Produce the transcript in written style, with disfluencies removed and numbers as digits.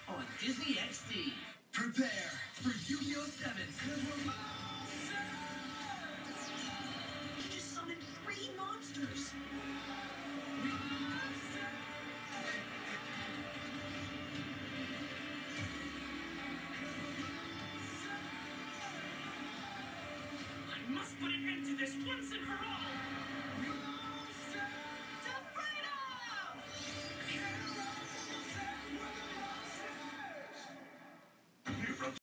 on Disney XD. Prepare for Yu-Gi-Oh! 7. You just summoned 3 monsters. I must put an end to this once and for all.